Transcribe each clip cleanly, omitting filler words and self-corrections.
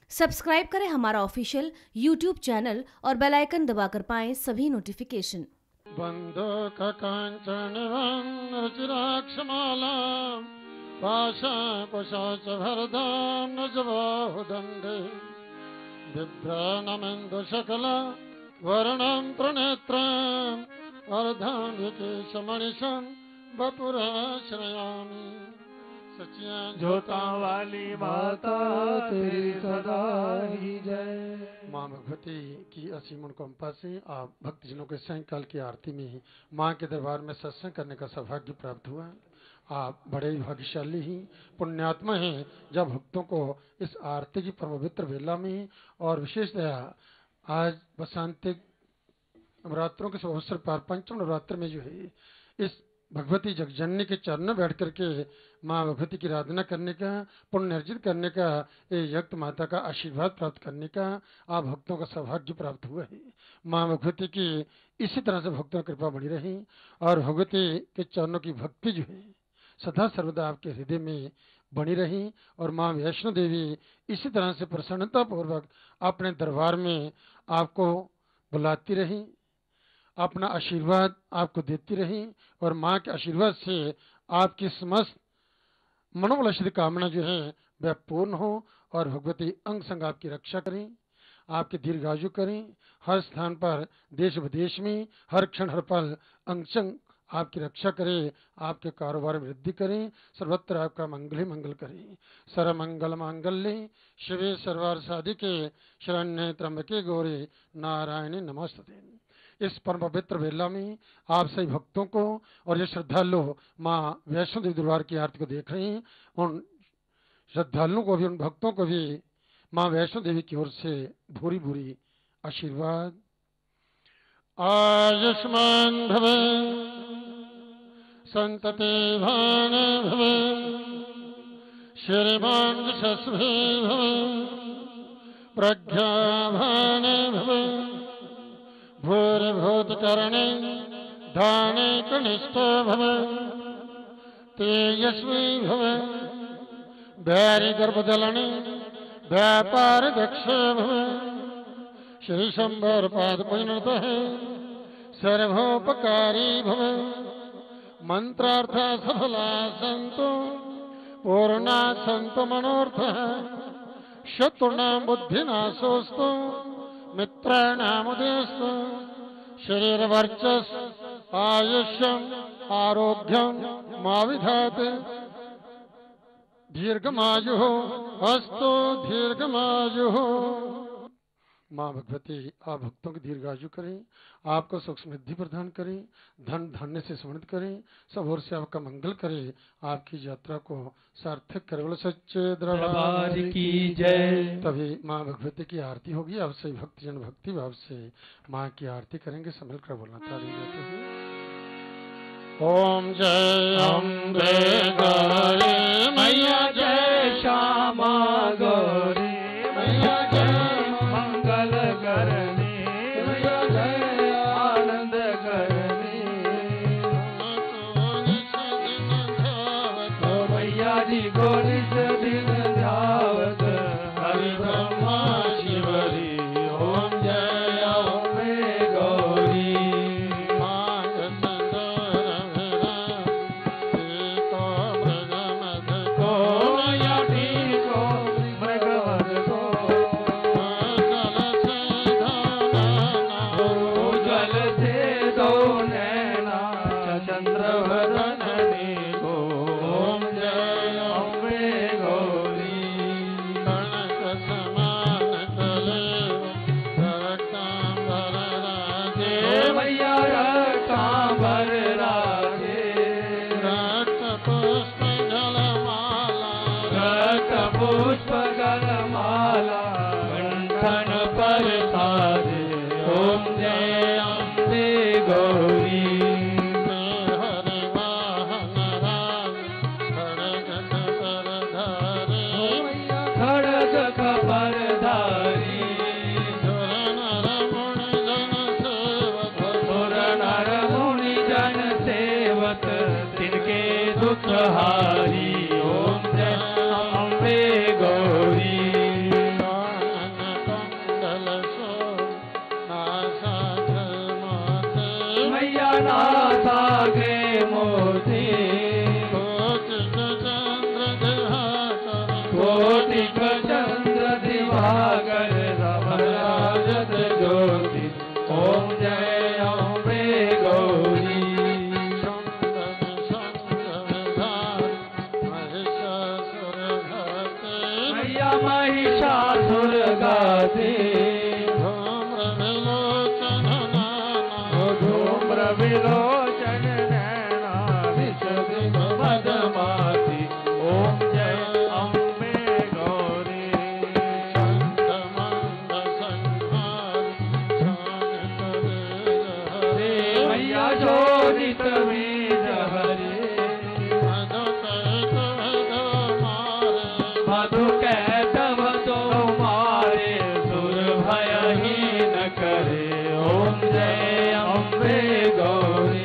Subscribe करें हमारा official YouTube channel और बेल आइकन दबाकर पाएं सभी नोटिफिकेशन। बंदो कांचन रुचिराक्षमाला पाशा कुशाच भरदाम नजबाहुदंडे बिभ्राणमेन्दु शकला वर्णं त्रिनेत्रम् अर्धांगिकेशमणिशं वपुराश्रयामि। जोता वाली माता तेरी सदा ही जय। माँ भगवती की असीम अनुकंपा से आप भक्तजनों के सायंकाल की आरती में माँ के दरबार में सत्संग करने का सौभाग्य प्राप्त हुआ। आप बड़े ही भाग्यशाली ही पुण्यात्मा हैं जब भक्तों को इस आरती की पवित्र वेला में और विशेषतया आज बसंतिक नवरात्रों के शुभ अवसर पर पंचम नवरात्र में जो है इस भगवती जगजननी के चरणों में बैठ करके माँ भगवती की आराधना करने का, पुण्य अर्जित करने का, यक्त माता का आशीर्वाद प्राप्त करने का आप भक्तों का सौभाग्य प्राप्त हुआ है। माँ भगवती की इसी तरह से भक्तों की कृपा बनी रही और भगवती के चरणों की भक्ति जो है सदा सर्वदा आपके हृदय में बनी रही और माँ वैष्णो देवी इसी तरह से प्रसन्नता पूर्वक अपने दरबार में आपको बुलाती रही, अपना आशीर्वाद आपको देती रही और माँ के आशीर्वाद से आपकी समस्त मनोवांछित कामना जो है वह पूर्ण हो और भगवती अंग संग आपकी रक्षा करें, आपके दीर्घायु करें, हर स्थान पर देश विदेश में हर क्षण हर पल अंग संग आपकी रक्षा करें, आपके कारोबार में वृद्धि करें, सर्वत्र आपका मंगल ही मंगल करें। सर्वमंगल मांगल्ये शिवे सर्वार्थ साधिके शरण्ये त्र्यंबके गौरी नारायणी नमोस्तुते। इस परम पवित्र वेला में आप सभी भक्तों को और ये श्रद्धालु माँ वैष्णो देवी दरबार की आरती को देख रहे हैं उन श्रद्धालुओं को भी, उन भक्तों को भी माँ वैष्णो देवी की ओर से भूरी भूरी आशीर्वाद। आयुष्मान भवे संतते भान भवे श्रीमान यशस्वी भवे प्रज्ञाभान भवे भूर्भूतकरणे धाने कनिष्ठ भवे तेजस्वी भवे भैरी गर्भदलने व्यापार दक्ष भवे श्री शंबर पाद पूजनत है सर्वोपकारी भवे मंत्रार्थ सफला संतो पूर्णा संतो मनोर्थ शत्रुणां बुद्धिनाशोस्तु मित्राणामुदयस्तु शरीर वर्चस आयुष्यम आरोग्यम मा विधात दीर्घमायु अस्तु दीर्घमायु। माँ भगवती आप भक्तों की दीर्घायु करें, आपको सुख समृद्धि प्रदान करें, धन धान्य से समृद्ध करें, सब ओर से आपका मंगल करें, आपकी यात्रा को सार्थक करे। बोलो सच्चे दरबार की जय। तभी माँ भगवती की आरती होगी। आप सभी भक्तजन भक्ति भाव से माँ की आरती करेंगे। संभल कर बोलना ताली देते हैं। ओम जय अम्बे गौरी मैया जय श्यामा गौरी मैया जय मंगल करनी मैया जय आनंद करनी मैया जी गौरी से दिन धावत हरि ब्रह्मा शिवरी ओम जय अम्बे गौरी। पुष्प गलमाला कंठन पर साधे ओम जय अम्बे गौरी। हरे वाहन खड़ग खबर धारी सुर नर मुनि जन सेवक तिनके दुख हारी ओम जय अम्बे गौरी। मूर्ति कोटिक चंद्र दिवाकर राजत ज्योति ओम जय अम्बे गौरी मैया महिषासुर गाते धूम्र विलोचन नैना विशद मदमाती ओम जय अम्बे गौरी मैया शोभित बीज हरे मधु कैटव तुम्हारे सुर भय ही न करे ओम जय अम्बे गौरी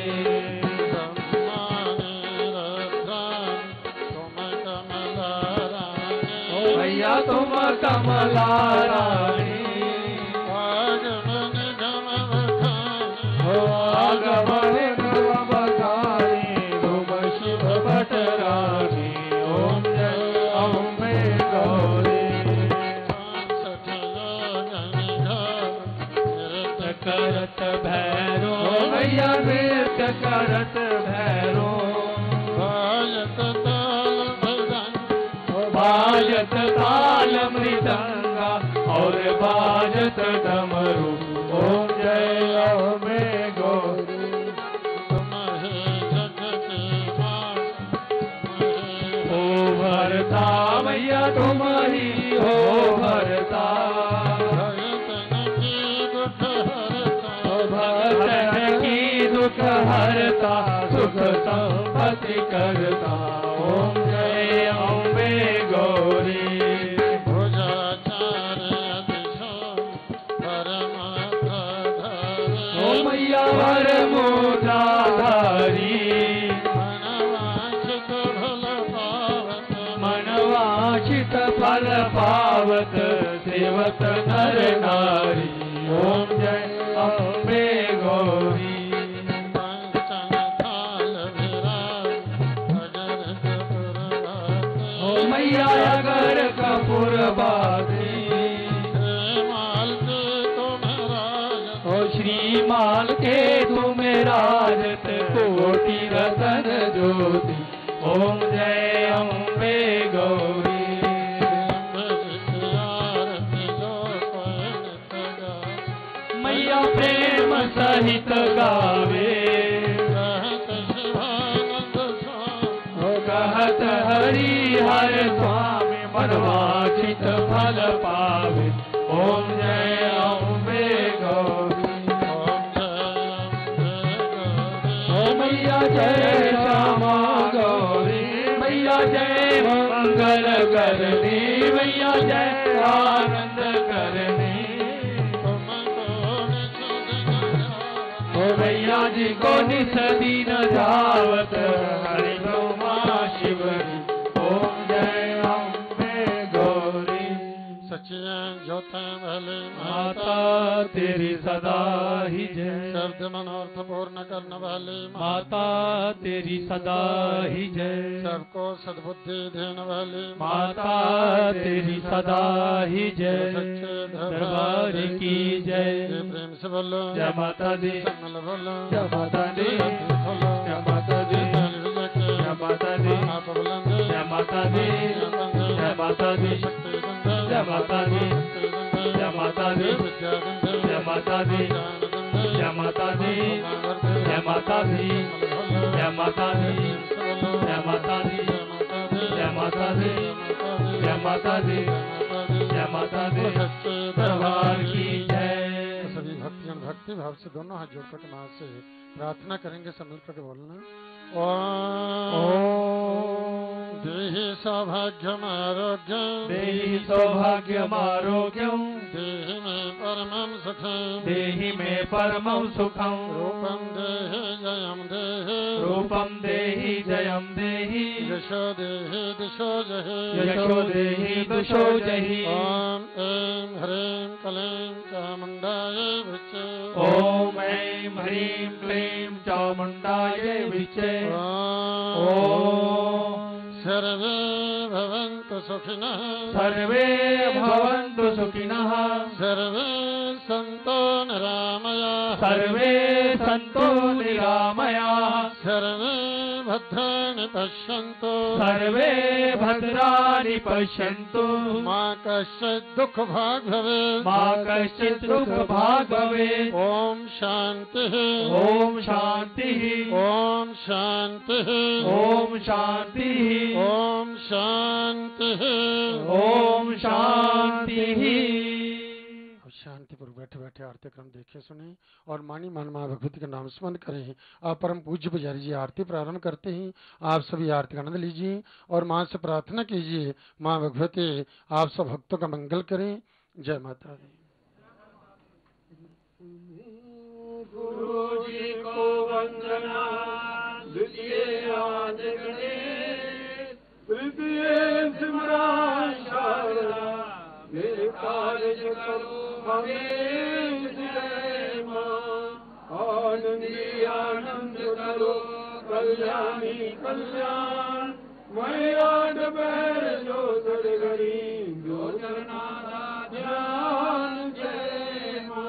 मैया तुम कमला रानी आगमन नव बखानी तुम शिव भट रानी ओम जय अम्बे गौरी करत भैरो मैया नृत्य करत भैरो बाजत ताल मृदंगा और बाजत डमरू ओम जय अम्बे गौरी हो भरता मैया तुम ही हो भरता भक्तन की दुख हरता सुख संपत्ति करता ओम जय अम्बे गौरी ओ मैया वर मोदाधारी मनवांछित फल पावत सेवत नर नारी ओम जय अम्बे गौरी ओ मैया अगर कपूर बादी ओ श्री माल के तुम राजत कोटि रतन ज्योति ओम जय अम्बे गौरी मैया प्रेम सहित गावे कहत हरि हर स्वामी मनवांछित फल पावे ओम जय अम्बे गौरी ओ मैया जय श्यामा गौरी मैया जय मंगल करनी मैया जय आनंद करनी ओ मैया जी को निस दिन धावत हरि ब्रह्मा शिवरी ओम जय अम्बे गौरी सचिया ज्योत भले माता तेरी सदा ही जय शब्द मनोर्थ पूर्ण करने वाली माता तेरी सदा ही जय सबको सद्बुद्धि देने वाली माता तेरी सदा ही जय दरबार की जय प्रेम से बोलो जय माता दी संगल बोलो जय माता दी जय माता दी जय माता दी आप बुलंद जय माता दी जय माता दी जय माता दी जय माता दी जय माता दी जय माता दी जय माता दी जय माता दी जय माता दी जय माता दी जय माता दी जय माता दी दरबार की जय सभी भक्तियां भक्ति भाव से दोनों हाथ जोड़कर के मां से प्रार्थना करेंगे सब मिलकर के बोलना देहि सौभाग्यम आरोग्यम देहि सौभाग्यम आरोग्यम देहि मे परमं सुखम देहि मे परमं सुखम रूपम देहि जयम देहि रूपम देहि जयम देहि यशो देहि दिशो जहि यशो देहि दिशो जहि ओम ऐं ह्रीं क्लीं चामुण्डायै विच्चे ओम ऐं ऐं ह्रीं क्लीं चामुण्डायै विचे ॐ सर्वे भवन्तु सुखिनः सर्वे भवन्तु सुखिनः सर्वे सन्तो निरामयाः सर्वे सन्तो निरामयाः सर्वे भद्राणि पश्यन्तु सर्वे भद्राणि पश्यन्तु मा कश्चित् दुःखभाग् भवेत् मा कश्चित् दुःखभाग् भवेत् ॐ शान्तिः ॐ शान्तिः ॐ शान्तिः ॐ शान्तिः ॐ शान्तिः ॐ शान्तिः। अब शांति पर बैठे बैठे आरती क्रम देखे सुने और मानी मान माँ भगवती का नाम स्मरण करें। आप परम पूज्य पुजारी जी आरती प्रारंभ करते हैं। आप सभी आरती का आनंद लीजिए और माँ से प्रार्थना कीजिए, माँ भगवती आप सब भक्तों का मंगल करें। जय माता दी। गुरु जी को वंदना, द्वितीय आदि गणेश, तृतीय सिमरन शारदा, मेरे कार्य करो हमें जय मां। आनंदी आनंद करो, कल्याणी कल्याण, मैया डबैर जो सड़गरी, जो चरनादा ध्यान जय मां।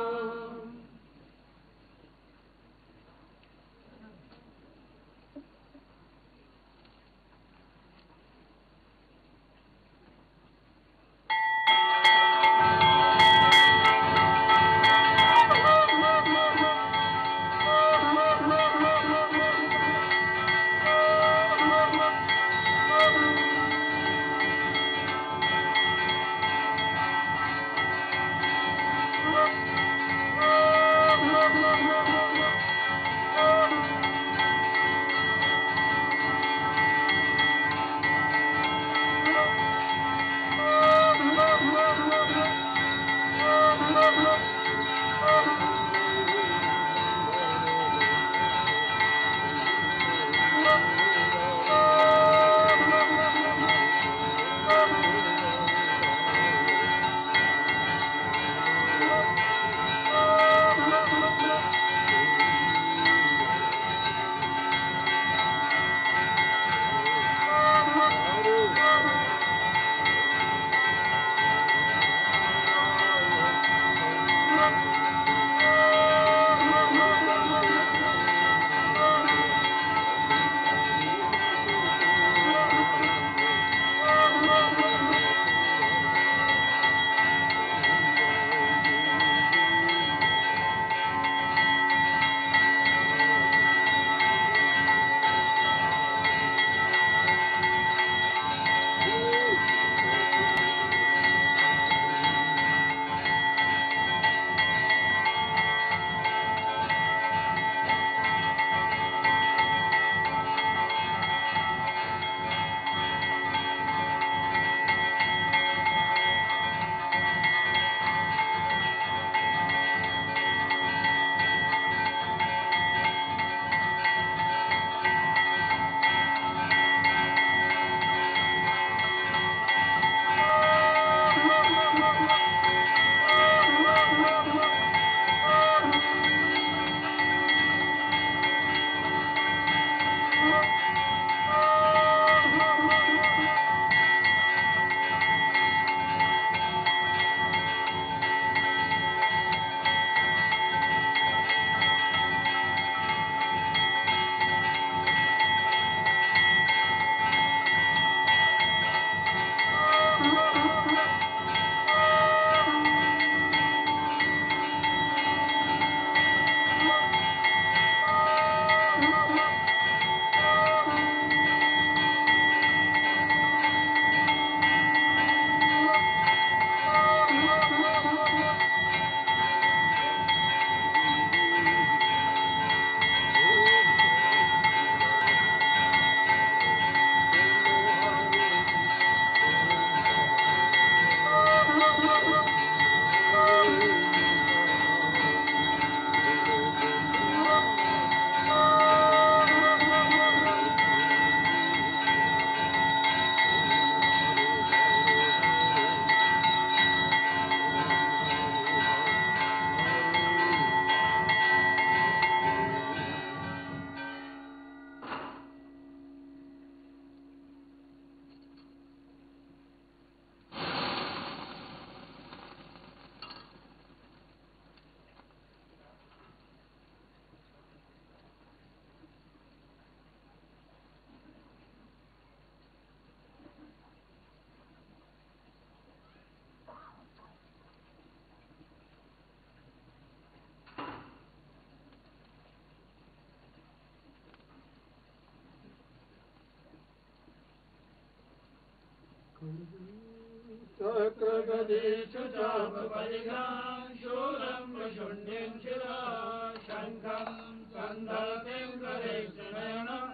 चक्र गदेषु चाप परिघां शूलं शून्यं शिरा शङ्खं स्कन्धं करेशनयनं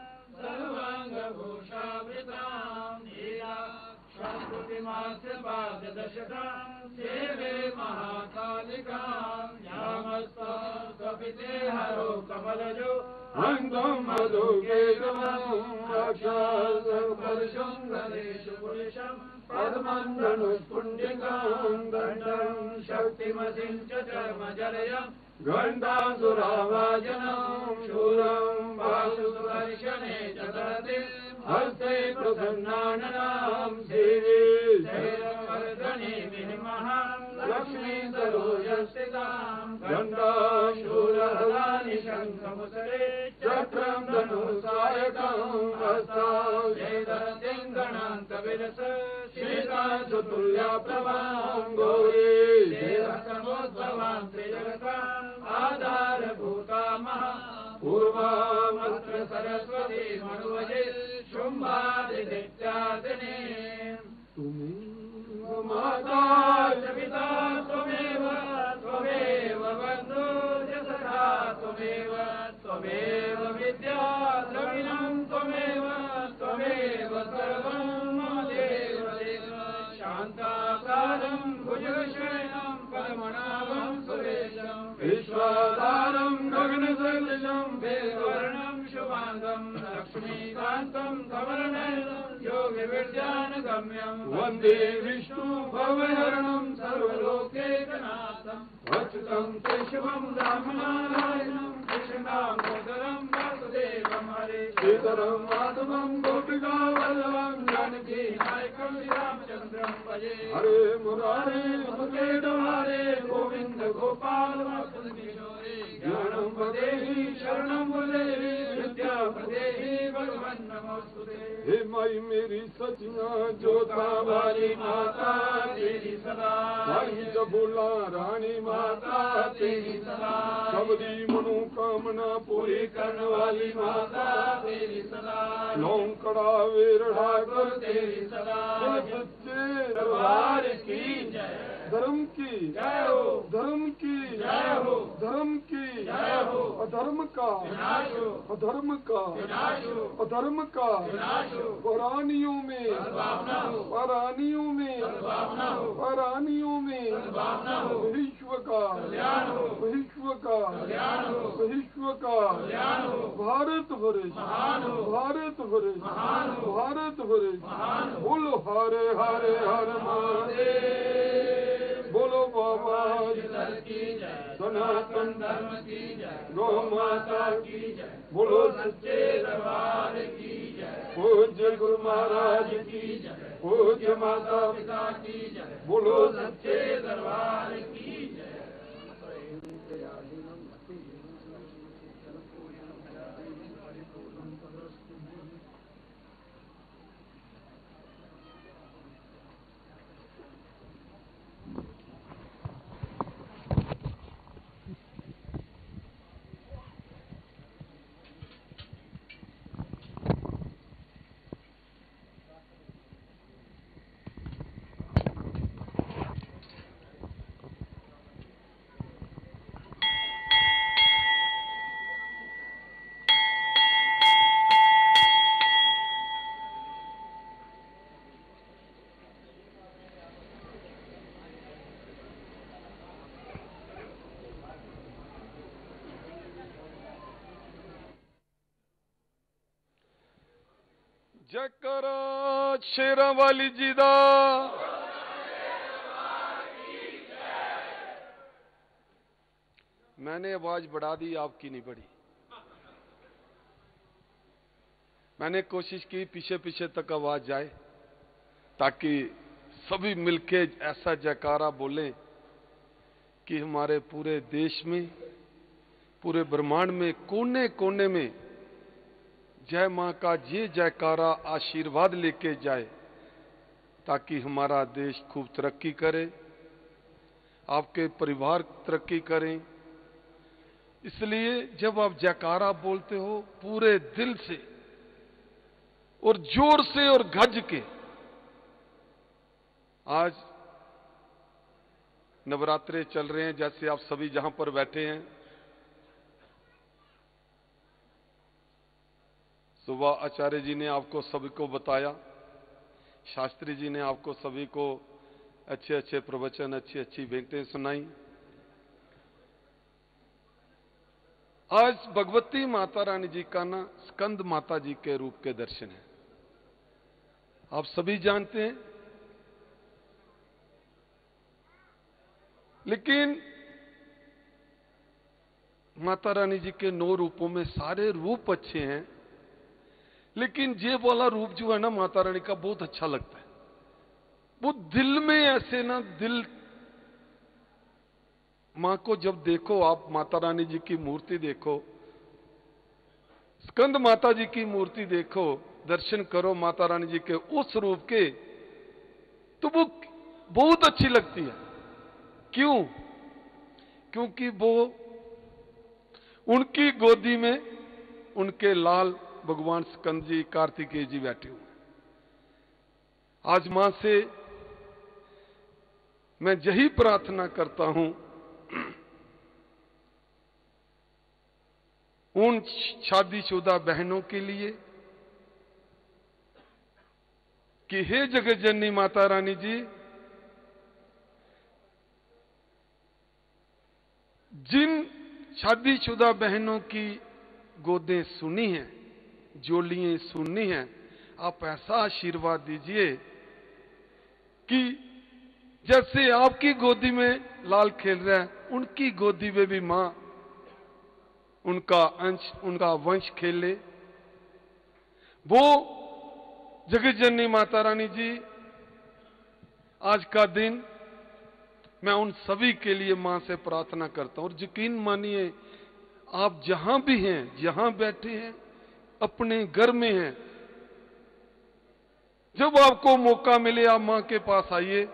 सर्वाङ्गभूषावृतां नीला शङ्कुतिमास्य पाददशकां सेवे महाकालिकां यामस्तां स्वपिते हरो कमलजो अङ्गं मधुकेतवं रक्षासर्परशं गणेशु पुरुषं पद्मं धनुष्पुण्डिकां दण्डं शक्तिमसिं च चर्मजलयं घण्टासुरावाजनं शूरं वासुदर्शने च ददति हस्ते प्रसन्नाननां सेवे शैलवर्धने विनिमः लक्ष्मी सरोजस्थितां घण्टाशूलहलानि शङ्खमुसरे चक्रं धनुसायकं हस्तां वेदरतिं गणान्तविरस श्रीकान्तुल्या प्रभां गौरी देवसमोद्भवां त्रिजगताम् आधारभूता महा पूर्वामत्र सरस्वती मनुवजे शुम्भादित्यादिने माता च पिता त्वमेव त्वमेव बन्धु च सखा त्वमेव त्वमेव विद्या द्रविणं त्वमेव त्वमेव सर्वं मम देव देव शान्ताकारं भुजगशयनं परमनाभं सुरेशं विश्वाधारं गगनसदृशं वेदवर्णं शुभाङ्गं लक्ष्मीकान्तं कमलनयनं योगिविद्यानगम्यं वन्दे विष्णु भवहरणं सर्वलोकैकनाथं अच्युतं केशवं रामनारायणं कृष्णदामोदरं वासुदेवं हरे श्रीधरं माधवं गोपिका वल्लभं जानकी नायकं रामचन्द्रं भजे हरे मुरारे मुकेशवारे गोविन्द गोपाल वसुदेवरे ज्ञानं वदेहि शरणं वदेहि विद्या वदेहि भगवन् नमोस्तुते। हे माई मेरी सचिया जोता वाली माता तेरी सदा भाई जबुला रानी माता तेरी सदा सबदी मनोकामना पूरी करने वाली माता तेरी सदा लौंकड़ा वेरड़ा कर तेरी सदा सच्चे दरबार की जय धर्म की जय हो धर्म की जय हो धर्म की जय हो अधर्म का विनाश हो अधर्म का विनाश हो अधर्म का विनाश हो परानियों में परानियों में परानियों में विश्व का विश्व का विश्व का भारत वर्ष भारत वर्ष भारत वर्ष बोलो हरे हरे हर महादेव बोलो बाबा की जय सनातन धर्म की जय गौ माता की जय बोलो सच्चे दरबार की जय पूज्य गुरु महाराज की जय पूज्य माता पिता की जय बोलो सच्चे दरबार की जय। जयकारा शेरां वाली जी दा मैंने आवाज बढ़ा दी, आपकी नहीं बढ़ी। मैंने कोशिश की पीछे पीछे तक आवाज जाए ताकि सभी मिलके ऐसा जयकारा बोलें कि हमारे पूरे देश में, पूरे ब्रह्मांड में कोने कोने में जय मां का ये जयकारा आशीर्वाद लेके जाए ताकि हमारा देश खूब तरक्की करे, आपके परिवार तरक्की करें। इसलिए जब आप जयकारा बोलते हो पूरे दिल से और जोर से और गज के, आज नवरात्रे चल रहे हैं, जैसे आप सभी जहां पर बैठे हैं। सुबह आचार्य जी ने आपको सभी को बताया, शास्त्री जी ने आपको सभी को अच्छे अच्छे प्रवचन, अच्छी अच्छी भेंटें सुनाई। आज भगवती माता रानी जी का ना स्कंद माता जी के रूप के दर्शन है। आप सभी जानते हैं, लेकिन माता रानी जी के 9 रूपों में सारे रूप अच्छे हैं, लेकिन ये वाला रूप जो है ना माता रानी का बहुत अच्छा लगता है। वो दिल में ऐसे ना, दिल मां को जब देखो आप, माता रानी जी की मूर्ति देखो, स्कंद माता जी की मूर्ति देखो, दर्शन करो माता रानी जी के उस रूप के, तो वो बहुत अच्छी लगती है। क्यों? क्योंकि वो उनकी गोदी में उनके लाल भगवान स्कंद जी, कार्तिकेय जी बैठे हुए। आज मां से मैं यही प्रार्थना करता हूं, उन शादीशुदा बहनों के लिए कि हे जगत जननी माता रानी जी, जिन शादीशुदा बहनों की गोदें सुनी हैं, जोलियां सुननी हैं, आप ऐसा आशीर्वाद दीजिए कि जैसे आपकी गोदी में लाल खेल रहा है, उनकी गोदी में भी मां, उनका अंश, उनका वंश खेले। वो जगत जननी माता रानी जी, आज का दिन मैं उन सभी के लिए मां से प्रार्थना करता हूं। और यकीन मानिए, आप जहां भी हैं, जहां बैठे हैं, अपने घर में हैं, जब आपको मौका मिले आप मां के पास आइए,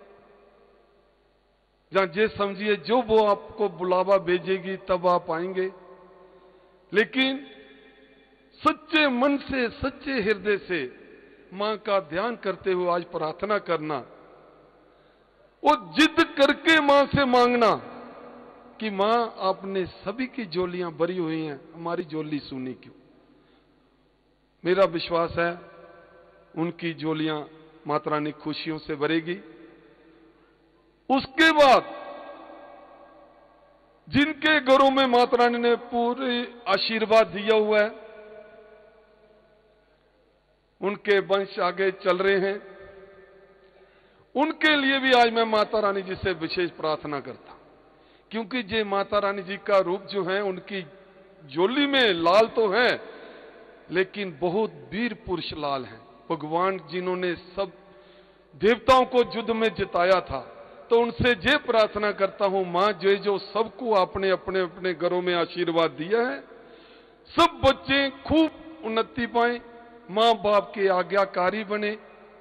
जहां ये समझिए जो वो आपको बुलावा भेजेगी तब आप आएंगे। लेकिन सच्चे मन से, सच्चे हृदय से मां का ध्यान करते हुए आज प्रार्थना करना, और जिद करके मां से मांगना कि मां आपने सभी की झोलियां भरी हुई हैं, हमारी झोली सूनी क्यों। मेरा विश्वास है उनकी झोलियां माता रानी खुशियों से भरेगी। उसके बाद जिनके घरों में माता रानी ने पूरे आशीर्वाद दिया हुआ है, उनके वंश आगे चल रहे हैं, उनके लिए भी आज मैं माता रानी जी से विशेष प्रार्थना करता हूं। क्योंकि ये माता रानी जी का रूप जो है, उनकी झोली में लाल तो है, लेकिन बहुत वीर पुरुष लाल हैं। भगवान जिन्होंने सब देवताओं को युद्ध में जिताया था, तो उनसे ये प्रार्थना करता हूं, मां जो सबको आपने अपने अपने घरों में आशीर्वाद दिया है, सब बच्चे खूब उन्नति पाएं, मां बाप के आज्ञाकारी बने,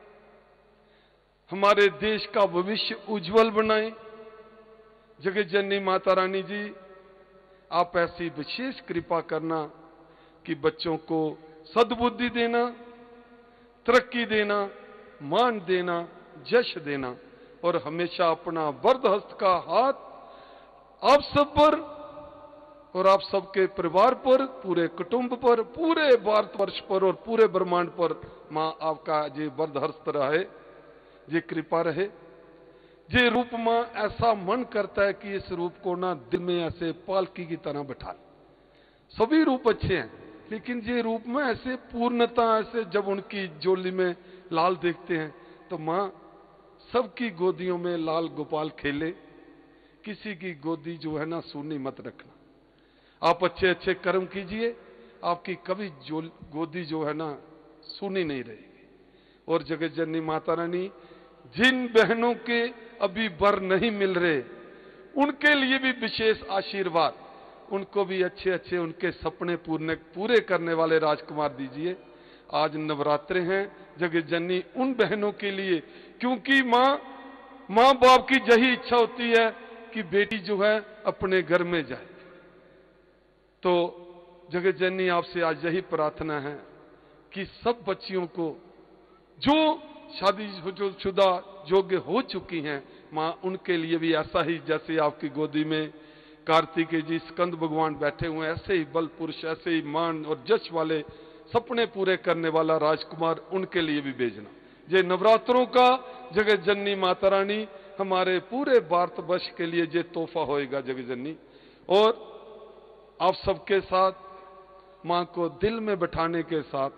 हमारे देश का भविष्य उज्जवल बनाएं। जगत जननी माता रानी जी, आप ऐसी विशेष कृपा करना कि बच्चों को सद्बुद्धि देना, तरक्की देना, मान देना, यश देना, और हमेशा अपना वरद हस्त का हाथ आप सब पर और आप सबके परिवार पर, पूरे कुटुंब पर, पूरे भारतवर्ष पर और पूरे ब्रह्मांड पर मां आपका ये वरद हस्त रहे, ये कृपा रहे। ये रूप मां ऐसा मन करता है कि इस रूप को ना दिल में ऐसे पालकी की तरह बैठा ले। सभी रूप अच्छे हैं, लेकिन ये रूप में ऐसे पूर्णता, ऐसे जब उनकी झोली में लाल देखते हैं तो मां सबकी गोदियों में लाल गोपाल खेले। किसी की गोदी जो है ना सूनी मत रखना। आप अच्छे अच्छे कर्म कीजिए, आपकी कभी गोदी जो है ना सूनी नहीं रहेगी। और जगत जननी माता रानी, जिन बहनों के अभी वर नहीं मिल रहे, उनके लिए भी विशेष आशीर्वाद, उनको भी अच्छे अच्छे उनके सपने पूरे करने वाले राजकुमार दीजिए। आज नवरात्रे हैं, जगत जननी उन बहनों के लिए, क्योंकि मां बाप की यही इच्छा होती है कि बेटी जो है अपने घर में जाए। तो जगत जननी आपसे आज यही प्रार्थना है कि सब बच्चियों को जो शादीशुदा योग्य हो चुकी हैं माँ, उनके लिए भी ऐसा ही, जैसे आपकी गोदी में कार्तिकेय जी स्कंद भगवान बैठे हुए हैं, ऐसे ही बल पुरुष, ऐसे ही मान और जश वाले सपने पूरे करने वाला राजकुमार, उनके लिए भी भेजना। ये नवरात्रों का जगत जननी माता रानी हमारे पूरे भारतवर्ष के लिए ये तोहफा होएगा जगत जननी। और आप सबके साथ मां को दिल में बैठाने के साथ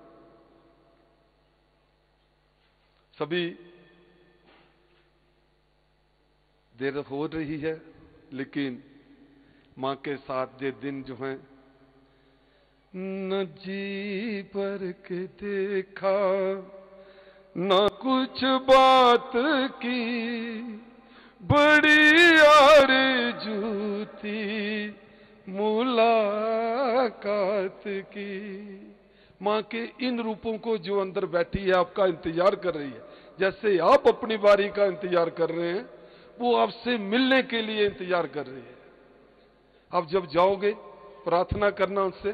सभी देर हो रही है, लेकिन मां के साथ ये दिन जो है न जी पर के देखा न कुछ बात की, बड़ी आरज़ू थी मुलाकात की। मां के इन रूपों को जो अंदर बैठी है आपका इंतजार कर रही है, जैसे आप अपनी बारी का इंतजार कर रहे हैं, वो आपसे मिलने के लिए इंतजार कर रही है। आप जब जाओगे प्रार्थना करना उनसे,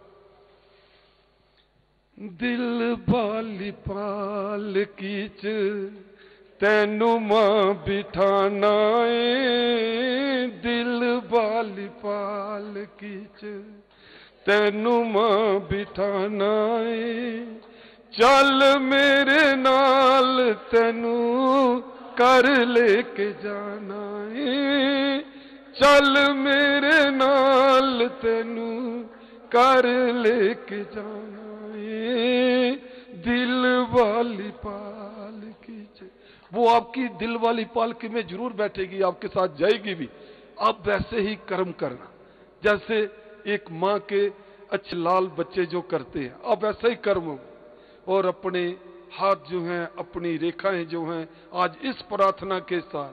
दिल बाली पाल कीच तैनू मां बिठाना है, दिल बाली पाल कीच तैनू मां बिठाना है, चल मेरे नाल तैनू कर लेके जाना है, चल मेरे नाल तैनू कर लेके जाना है, दिल वाली पाल कीच। वो आपकी दिल वाली पालकी में जरूर बैठेगी, आपके साथ जाएगी भी। आप वैसे ही कर्म करना, जैसे एक माँ के अच्छे लाल बच्चे जो करते हैं, आप वैसा ही कर्म हो। और अपने हाथ जो हैं, अपनी रेखाएं जो हैं, आज इस प्रार्थना के साथ,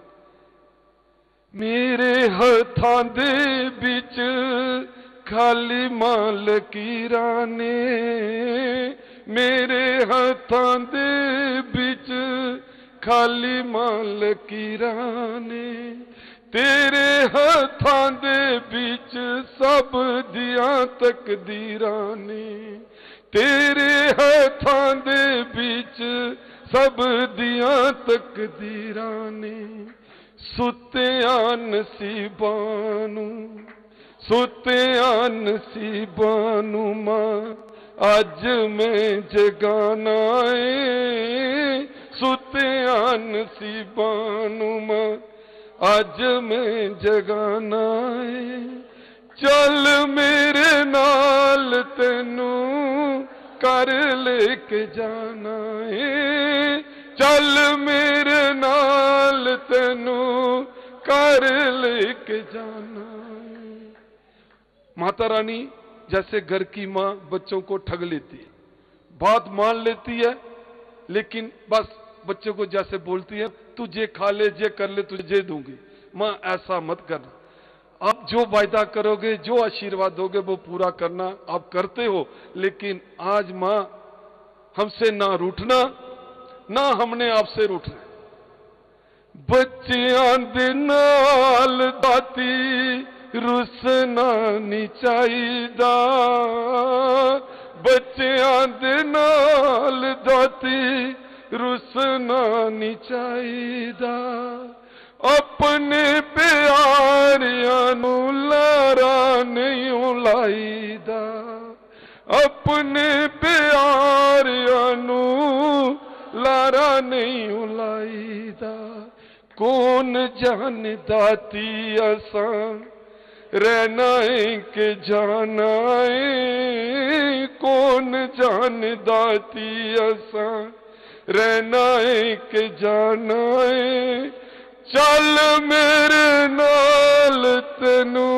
मेरे हथां दे बिच खाली माल की राने, मेरे हथां दे बिच खाली माल की राने, तेरे हथां दे बिच सब दियां तकदीरां ने, तेरे हथां दे बिच सब दियां तकदीरां ने, सुत्तियां नसीबां नूं, सुत्तियां नसीबां नूं मां अज मैं जगाना है, सुत्तियां नसीबां नूं मां अज मैं जगाना है, चल मेरे नाल तैनू कर लेके जाना है, चल मेरे नाल तैनू कर लेके जाना है। माता रानी जैसे घर की मां बच्चों को ठग लेती है, बात मान लेती है, लेकिन बस बच्चों को जैसे बोलती है, तू जे खा ले, जे कर ले, तुझे दूंगी। मां ऐसा मत करना, आप जो वायदा करोगे, जो आशीर्वाद दोगे वो पूरा करना। आप करते हो, लेकिन आज मां हमसे ना रूठना, ना हमने आपसे रूठना। बच्चियां दे नाल दाती रुसना नहीं चाहिदा, बच्चियां दे नाल दाती रुसना नहीं चाहिदा, अपने प्यारियां नू लारा नहीं लाईदा, अपने प्यारियां नू लारा नहीं लाईदा। कौन जानदा ती असां रहना है के जाना है, कौन जानदा ती असां रहना है के जाना है, चल मेरे नाल तैनू,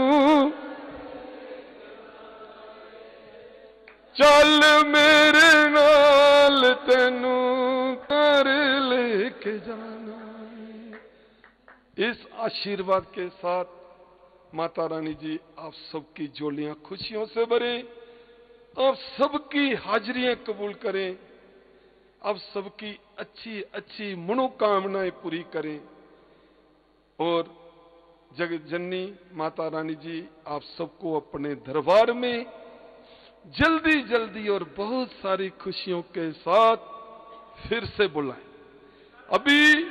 चल मेरे नाल तैनू कर लेके जाना है। इस आशीर्वाद के साथ माता रानी जी आप सबकी झोलियां खुशियों से भरें, आप सबकी हाजिरियां कबूल करें, आप सबकी अच्छी अच्छी मनोकामनाएं पूरी करें। और जगत जननी माता रानी जी आप सबको अपने दरबार में जल्दी जल्दी और बहुत सारी खुशियों के साथ फिर से बुलाएं। अभी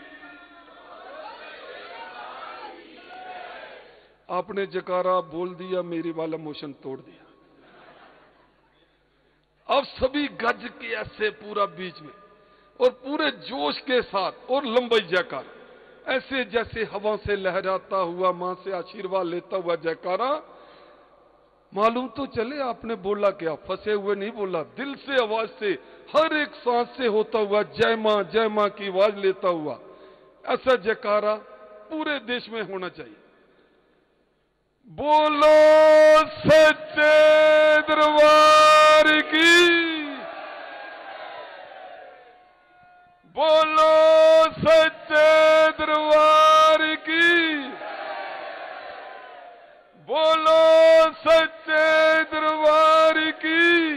आपने जयकारा बोल दिया, मेरी वाला मोशन तोड़ दिया। अब सभी गज के ऐसे पूरा बीच में और पूरे जोश के साथ और लंबी जयकारा, ऐसे जैसे हवा से लहराता हुआ मां से आशीर्वाद लेता हुआ जयकारा। मालूम तो चले आपने बोला क्या, फंसे हुए नहीं बोला, दिल से आवाज से, हर एक सांस से होता हुआ जय मां की आवाज लेता हुआ ऐसा जयकारा पूरे देश में होना चाहिए। बोलो सच्चे दरबार की, बोलो सच्चे दरबार की, बोलो सच्चे दरबार की।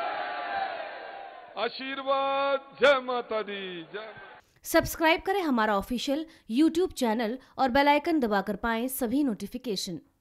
आशीर्वाद। जय माता दी। जय। सब्सक्राइब करें हमारा ऑफिशियल YouTube चैनल और बेल आइकन दबाकर पाएं सभी नोटिफिकेशन।